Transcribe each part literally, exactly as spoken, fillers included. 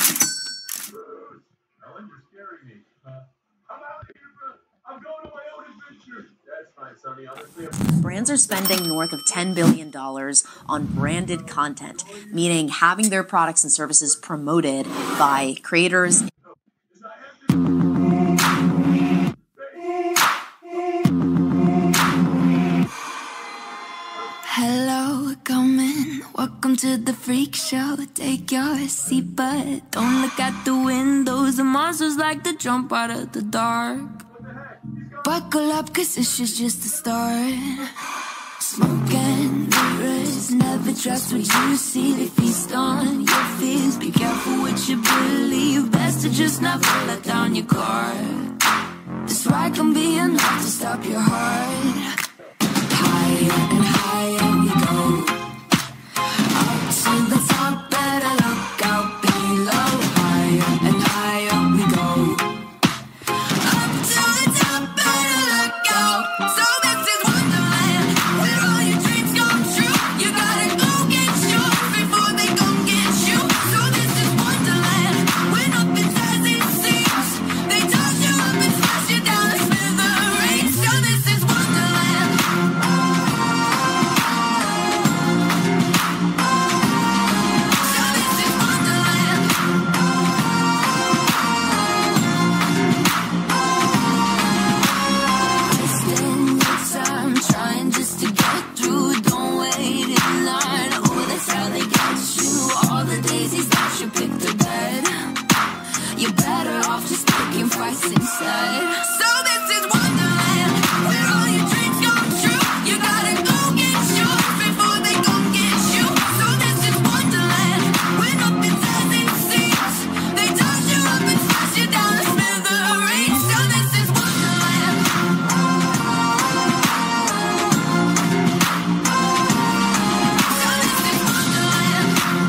Ellen, you're scaring me. Uh, I'm out of here, bro. I'm going on my own adventure. That's fine, Sonny. Honestly, I'm... Brands are spending north of ten billion dollars on branded content, meaning having their products and services promoted by creators. Hello, come in. Welcome to the freak show. Take your seat, but don't look out the windows. The monsters like to jump out of the dark. Buckle up, cause this is just the start. Smoke and mirrors, never trust what you see. They feast on your fears. Be careful what you believe. Best to just never let down your guard. This ride can be enough to stop your heart. Higher and higher we go. Up to the top, better look out below. Higher and higher we go. Up to the top, better look out. So this is Wonderland, where all your dreams come true. You gotta go get yours before they come get you. So this is Wonderland, when nothing's as it seems. They toss you up and smash you down to smithereens. So this is Wonderland. Inside. So this is Wonderland, where all your dreams come true. You gotta go get yours before they come get you. So this is Wonderland, where nothing's as it seems. They toss you up and smash you down to smithereens. So this is Wonderland. So this is Wonderland.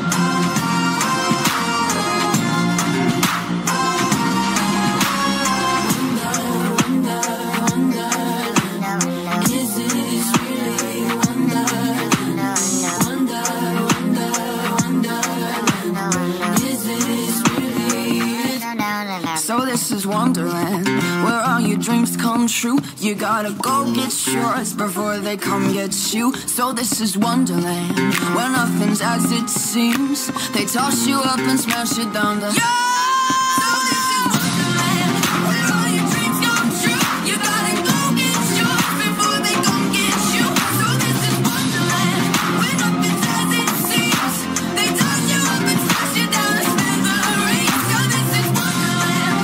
So this is Wonderland, where all your dreams come true. You gotta go get yours before they come get you. So this is Wonderland, where nothing's as it seems. They toss you up and smash you down to... Yeah! So this is Wonderland, where all your dreams come true. You gotta go get yours before they come get you. So this is Wonderland, where nothing's as it seems. They toss you up and smash you down to smithereens. So this is Wonderland.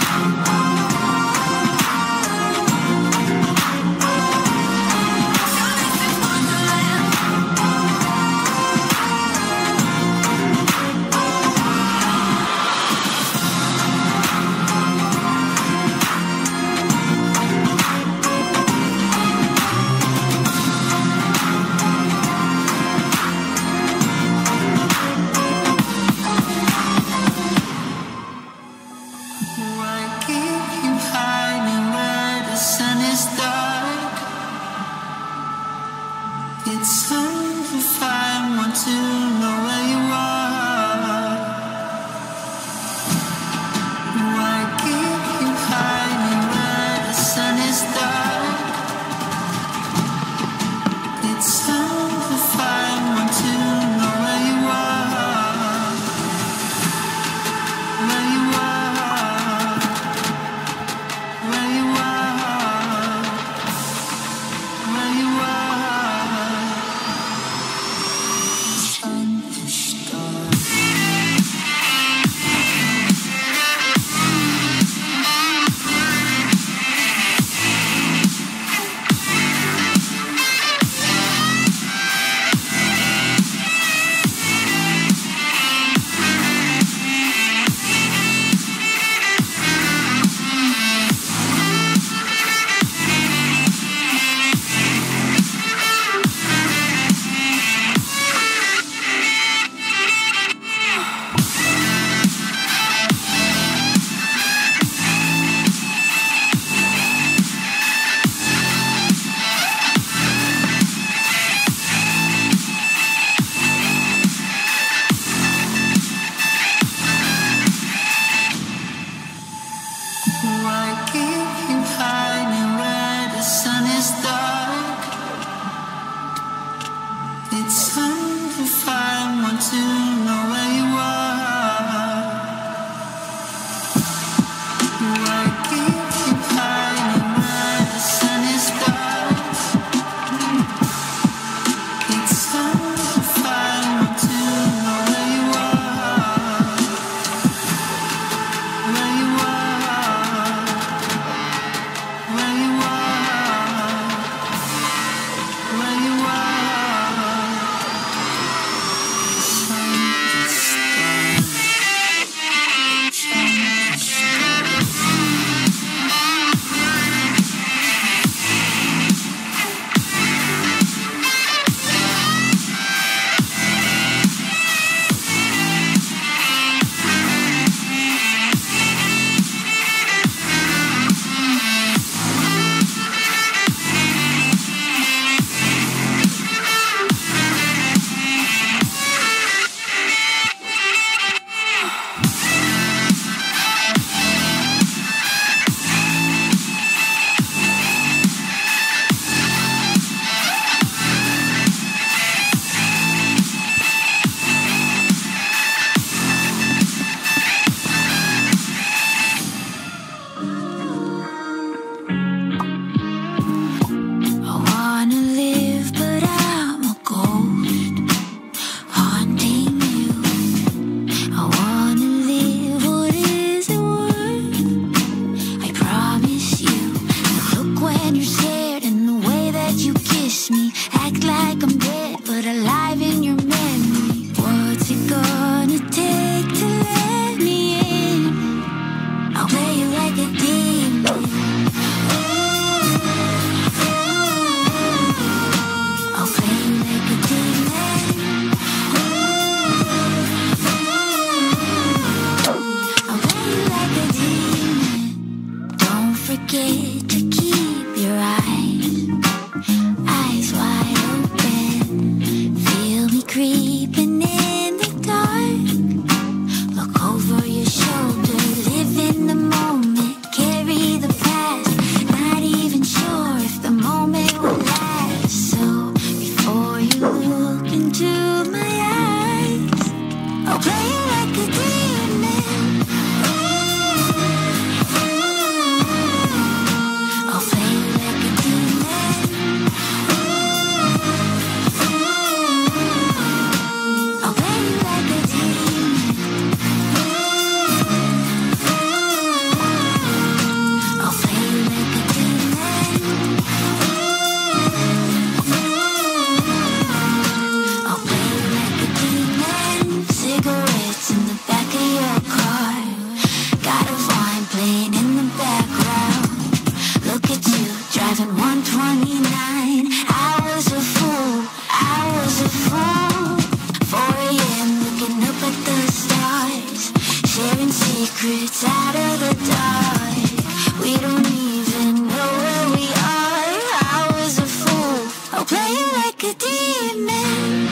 secrets out of the dark. We don't even know where we are. I was a fool, I'll play it like a demon.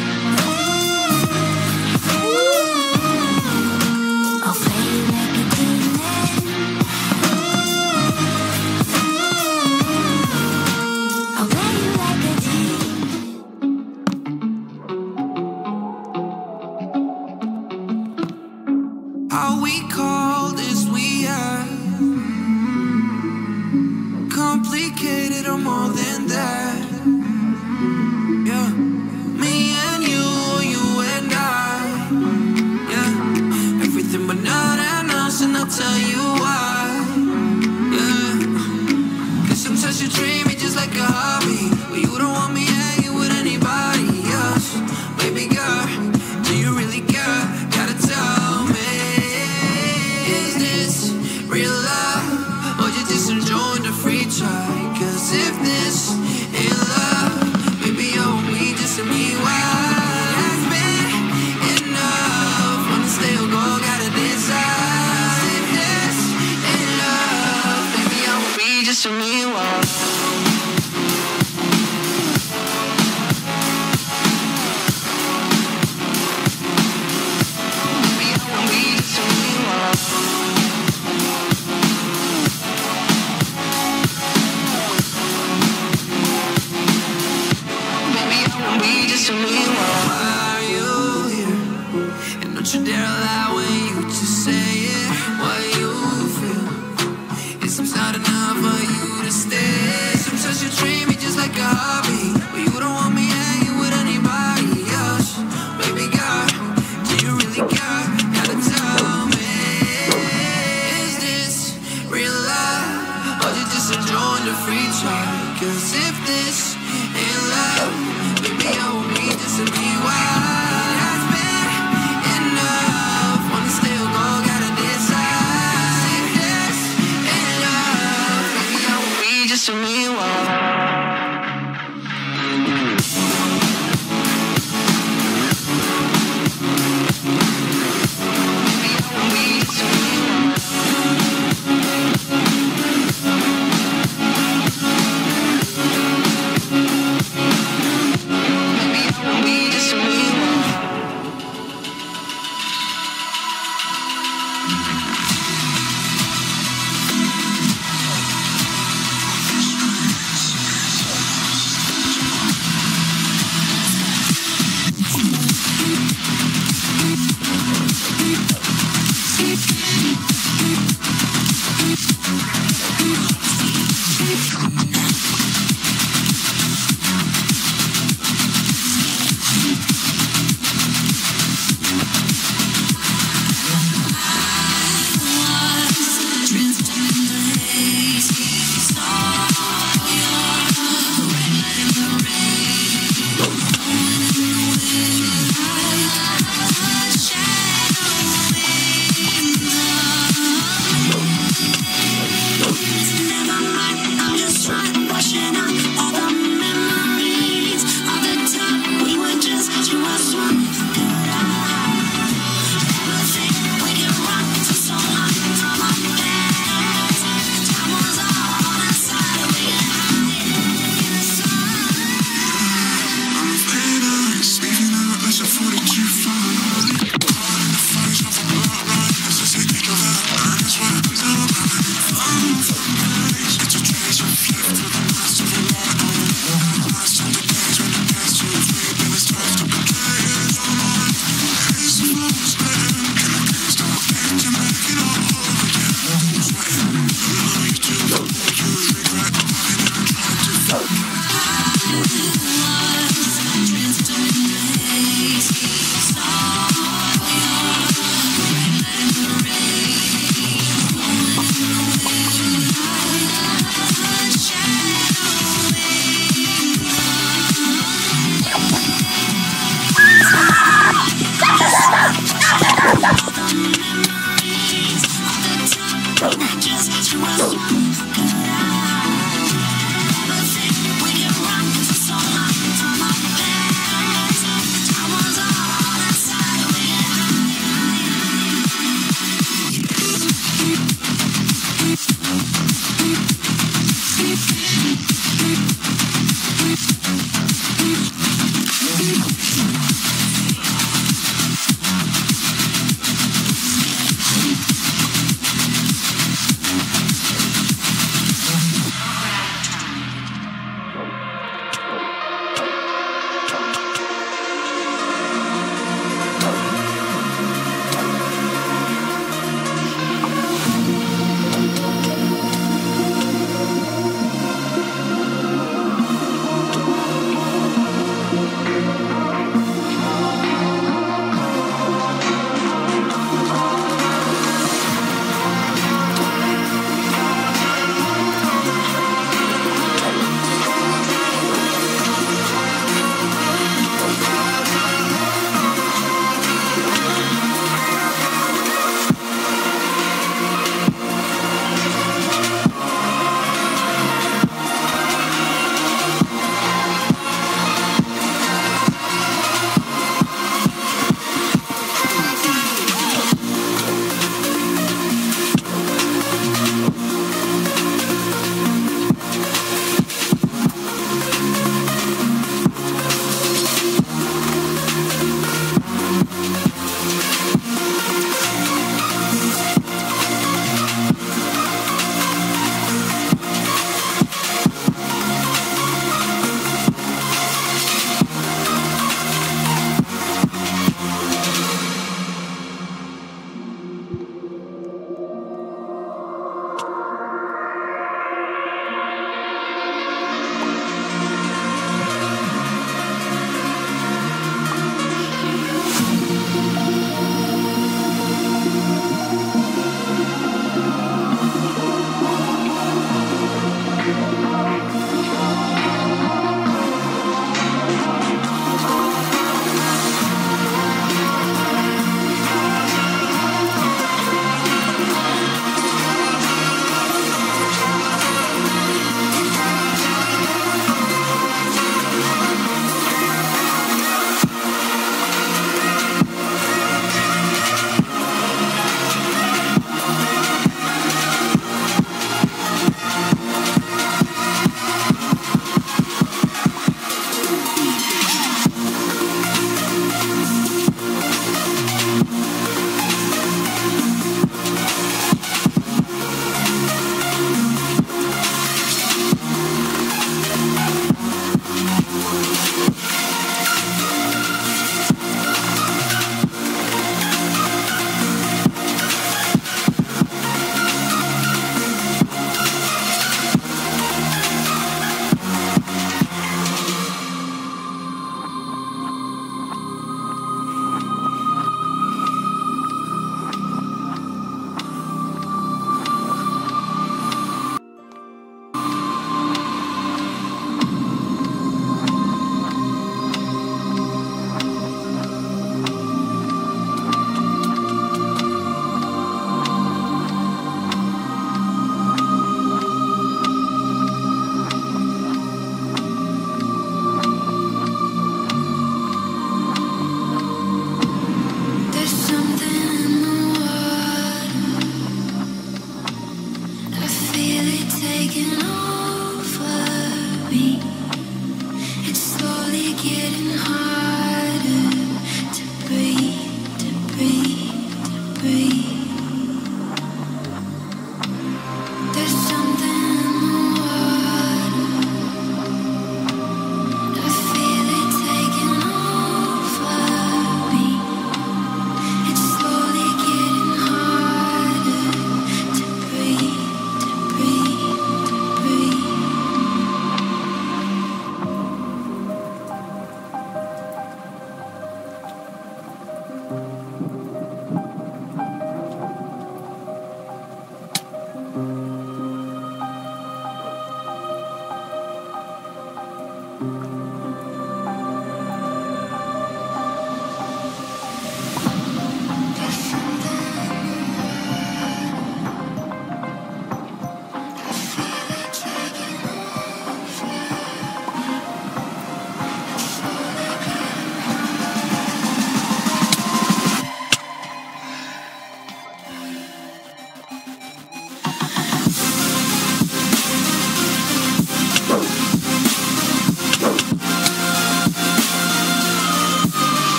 I'll play it like a demon. I'll play it like a demon. All we call this we are complicated or more than that. Yeah, me and you, you and I. Yeah, everything but nothing else, and I'll tell you why. Yeah, cause sometimes you treat me just like a hobby, but you don't want me hanging with anybody else. Baby girl, do you really care? Gotta tell me, is this real love, or you just enjoying the free try? Cause if this ain't love, baby, you want me just to me. Why has been enough? Wanna stay or go, gotta decide. If this ain't love, baby, I want me just to me. Why? Baby, I want me just to me. Why? To me, why are you here? And don't you dare lie when you just say it. What you feel, it seems not enough for you to stay. Sometimes you treat me just like a hobby, but you don't want me hanging with anybody else. Baby girl, do you really care? Gotta tell me, is this real love, or you just enjoying the free try? Cause if this ain't love, baby, I want me just to be wild. It has been enough. Wanna stay or go, gotta decide. If this ain't love, baby, I want me just to be wild. Baby, I want me just to be wild.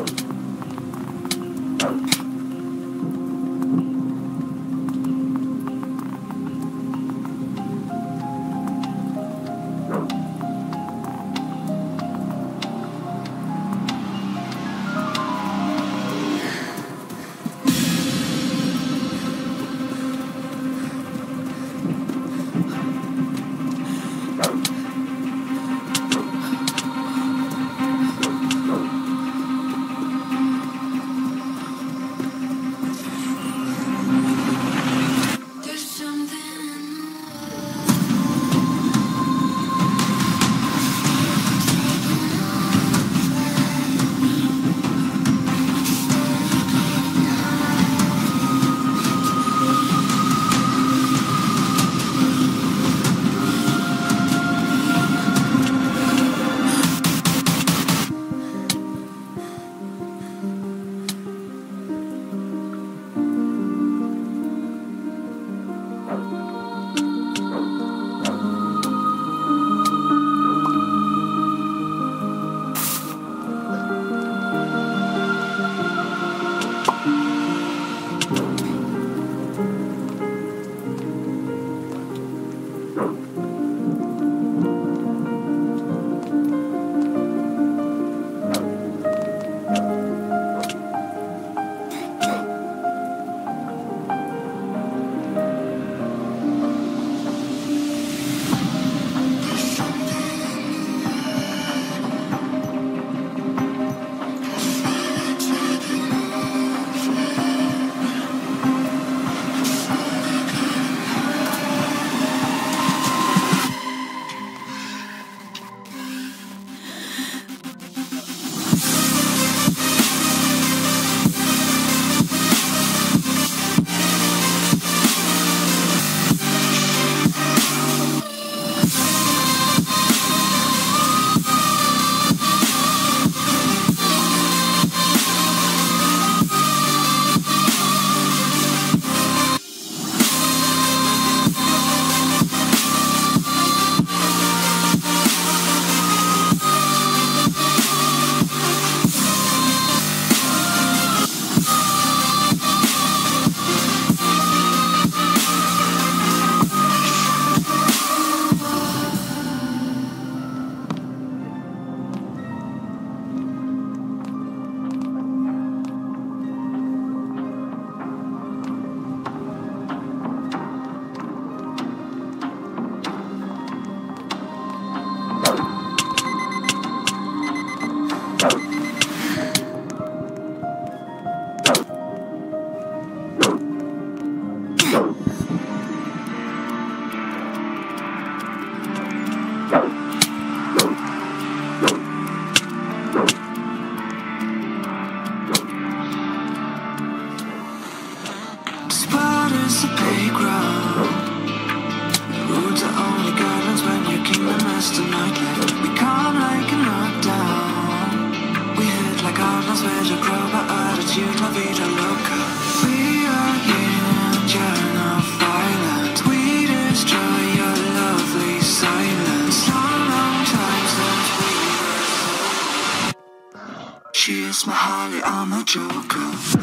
It's my Harley, I'm a joker.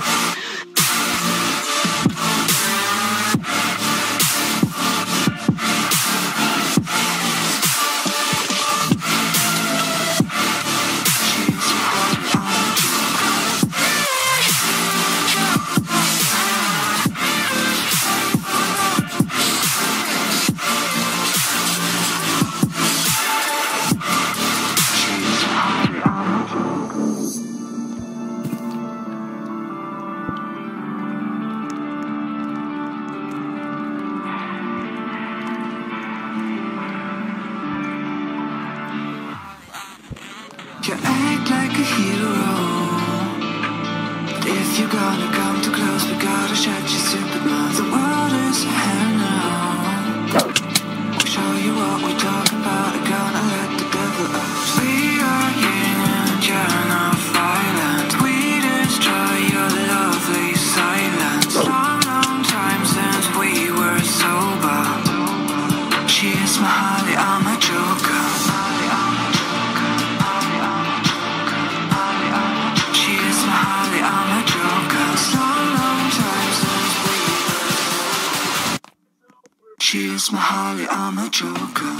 You act like a hero, but if you're gonna come too close, we gotta shut your stupid mouth. The world is hell now. We'll show you what we're talking about, we're gonna let the devil out. We are yin and yang of violence. We destroy your lovely silence. Long, long time since we were sober. She is my Harley, I'm a joker. She is She's my Holly, I'm a joker.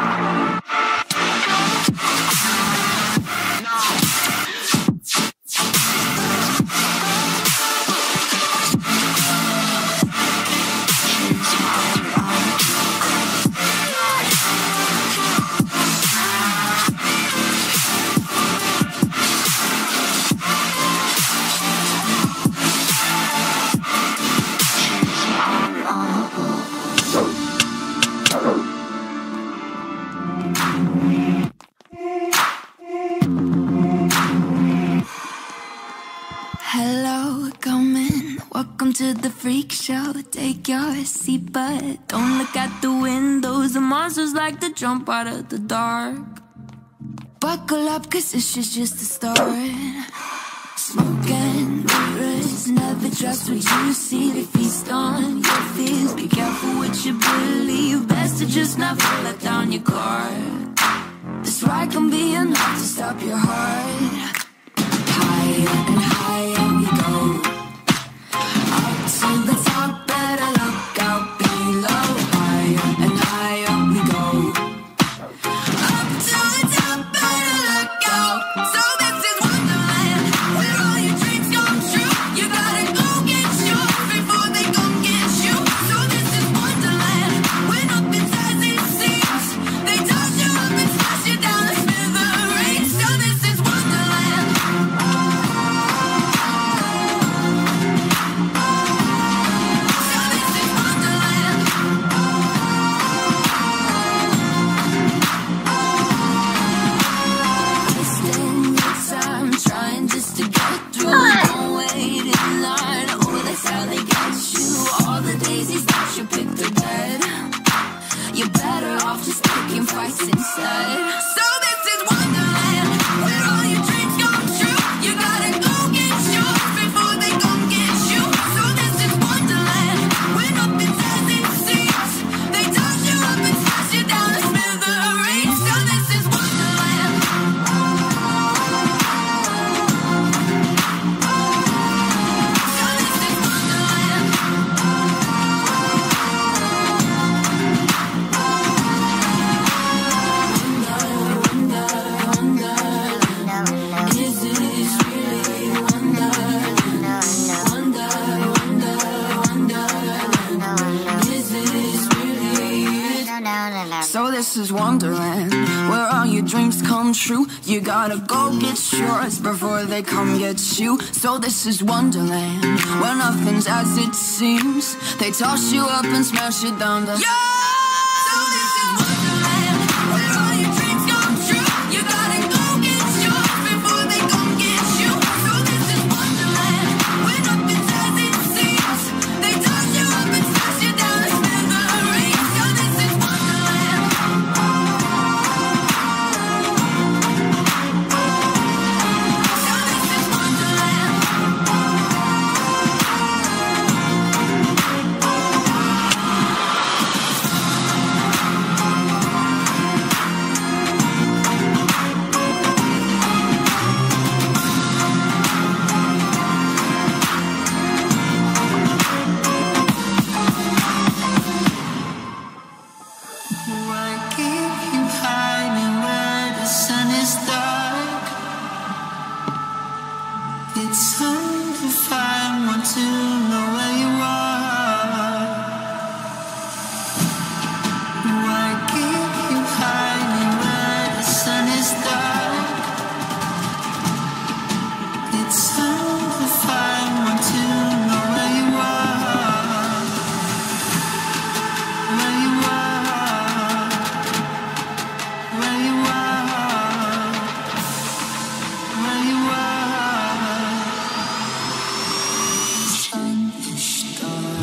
Hello, come in. Welcome to the freak show. Take your seat, but don't look at the windows. The monsters like to jump out of the dark. Buckle up, cause this is just the start. Smoke and mirrors, never trust what you see. They feast on your fears. Be careful what you believe. Best to just never let down your guard. This ride can be enough to stop your heart. Higher and higher we go. Up to the top, better look out below. Higher and higher we go. Up to the top, better look out. So this is Wonderland, where all your dreams come true. You gotta go get yours before they come get you. So this is Wonderland, where nothing's as it seems. They toss you up and smash you down to smithereens. So this is Wonderland. You're better off just taking fights inside. So this is Wonderland, where all your dreams come true. You gotta go get yours before they come get you. So this is Wonderland, where nothing's as it seems. They toss you up and smash you down to smithereens. So this is Wonderland. So this is Wonderland. So this is Wonderland, where all your dreams come true. You gotta go get yours before they come get you. So this is Wonderland, where nothing's as it seems. They toss you up and smash you down to yeah! So this is Wonderland, where all your dreams come true. You gotta go get yours before they come get you. So this is Wonderland, where nothing's as it seems. They toss you up and smash you down to smithereens. So this is Wonderland. So this is Wonderland. Why keep you hiding where the sun is dark? It's hard to find one to know where you are. Why keep you hiding where the sun is dark? It's hard to find one to know where you are. Where you are. Where you are. Where you are. Sun is dark.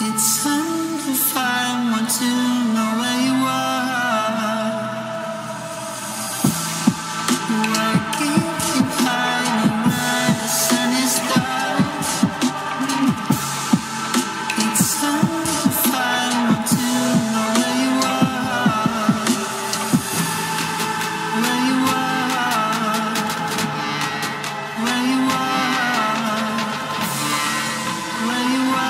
It's time to find one to know where you are. Where keeps you hiding where the sun is down. It's time to find one to know where you are. Where you are. Where you are. Where you are.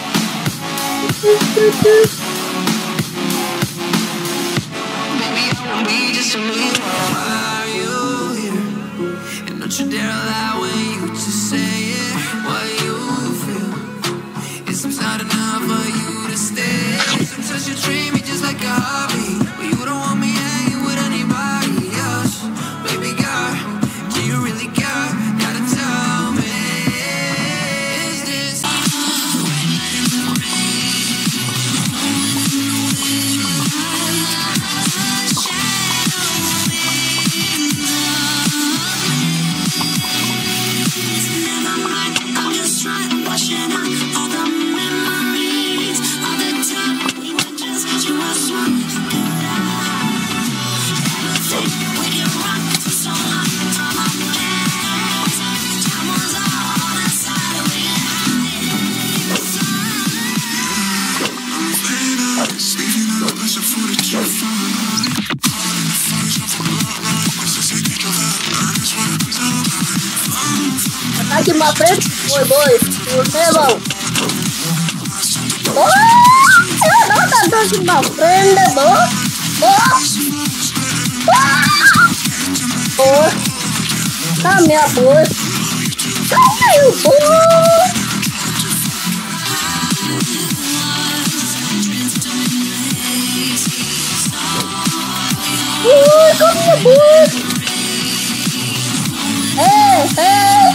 Baby, I want me just to leave. Why are you here? And don't you dare lie when you just say it. What you feel, it seems not enough for you to stay. Sometimes you treat me just like a hobby, but you don't want me hanging with anybody else. Baby girl, do you really care? Gotta tell me, is this I'm just trying to wash it out, all the memories, all the time we were just you was one good eye. Everything we can run for so long from our past. Time was all on our side and we can hide inside. I'm famous, leaving out a pleasure for the truth. All in the fires of a bloodline, what's the secret of that? And it's what it's all about. Attack in my friend. Boy, boy. You'll never. Oh, you're not attacking my friend, boy. Oh. Oh. Come here, boy. Come here, boy. Boy, come here, boy. Hey, hey.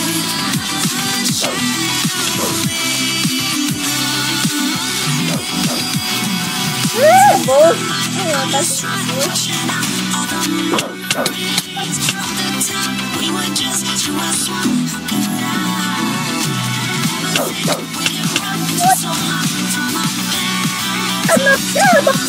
Hey, boy. Hey, that's I'm not sure about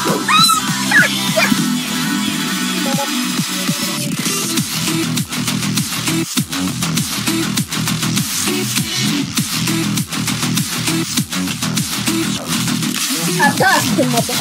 attack him, mother.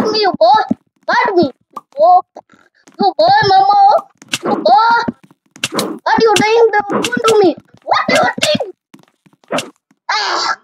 Got me, you boy. Got me. Oh, you boy, mama. You boy. What you doing? Don't do me. What do you think? Ah.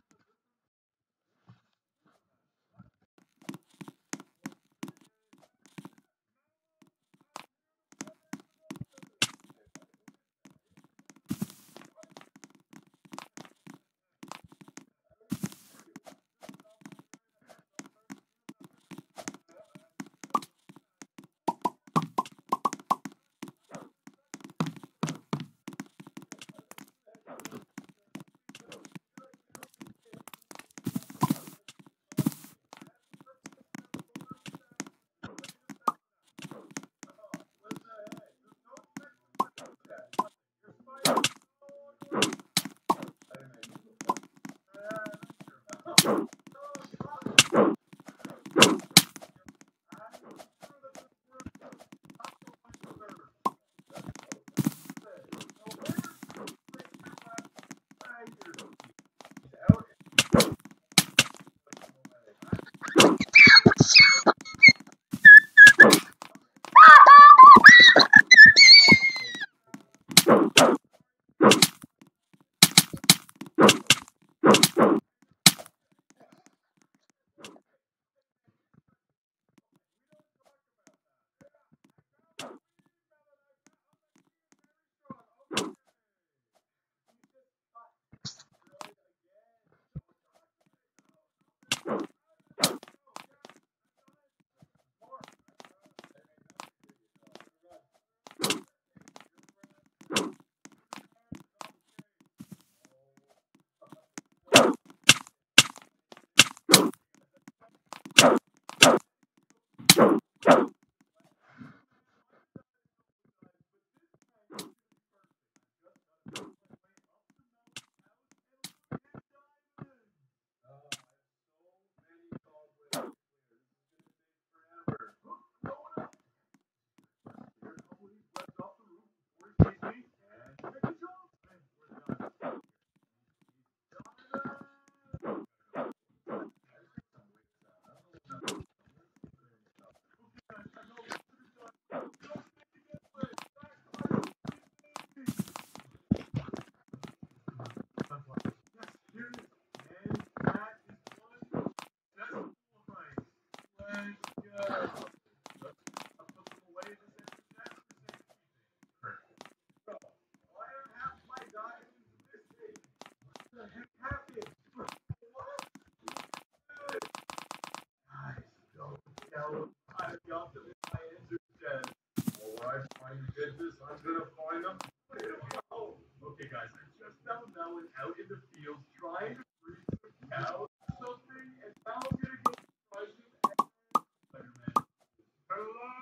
Okay, guys, I'm just now melon out in the field trying to breed some cows or something, and now I'm gonna go try some Spider-Man. Hello,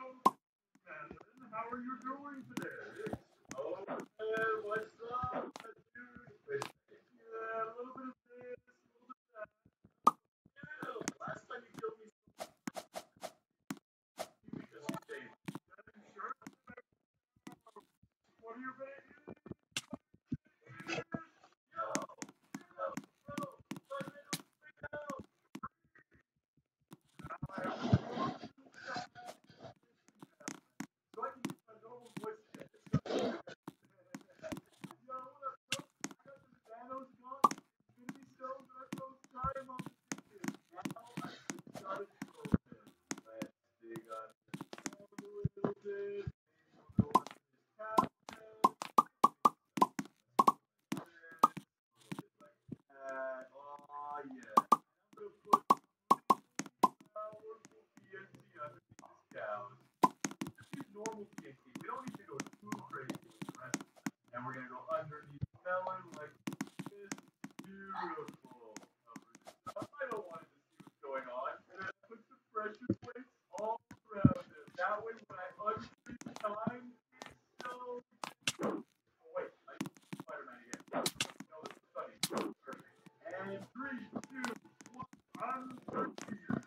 Melon. How are you doing today? Oh, man, what's up, dude? Wait, yeah, a little bit of this, a little bit of that. Yeah, last time you killed me, because you saved me. Are you sure? What are your babies? Normal T N T. We don't need to go too crazy with the rest. And we're gonna go underneath melon like this. Beautiful. I don't want to see what's going on. And then put some pressure plates all around it. That way when I unscreen the time, it's so oh wait, I used Spider-Man again. No, it's sunny. Perfect. And three, two, one, unscreen.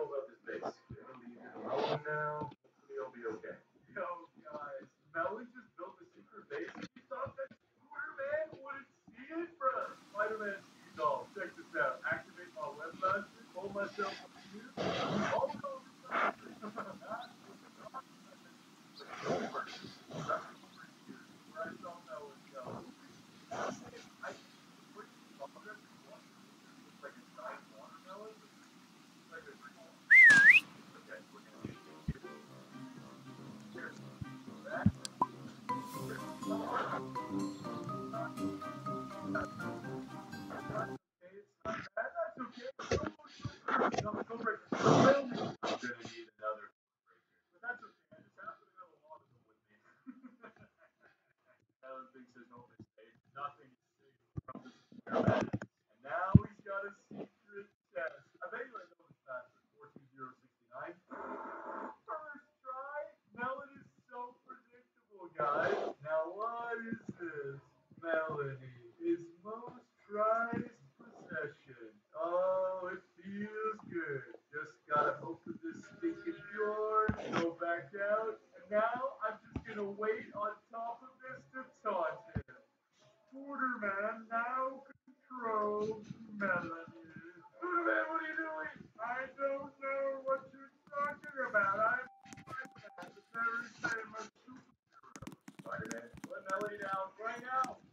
know about this base? We're gonna leave it alone now. Hopefully it'll be okay. Yo, guys, Melon just built a secret base. He thought that Spider-Man wouldn't see it, bruh. Spider-Man sees all. Check this out. Activate my web blaster. Pull myself up here. Oh no, it's not true. That was not but over. That's over here. Where I saw Melon go. I think the first progress is one. Looks like a giant watermelon. Like a green one. Okay, we're gonna get here. Here. That. Okay, it's not bad. That's okay. No, go break. Well, I'm gonna need another breaker. But that's okay. I just happen to have a lot of them with me. Alan thinks there's no mistake. Nothing is safe from this experiment. And now he's got a secret test. I bet you I know this password. four two zero six nine. First try. Melon is so predictable, guys. Now what is this? Melanie is most prized possession. Oh, it feels good. Just gotta open this stinking door, go back out, and now I'm just gonna wait on top of this to taunt him. Borderman now controls Melanie. Borderman, what are you doing? I don't know what you're talking about. I'm Spider-Man, the very famous superhero. Spider-Man, let Melanie down right now.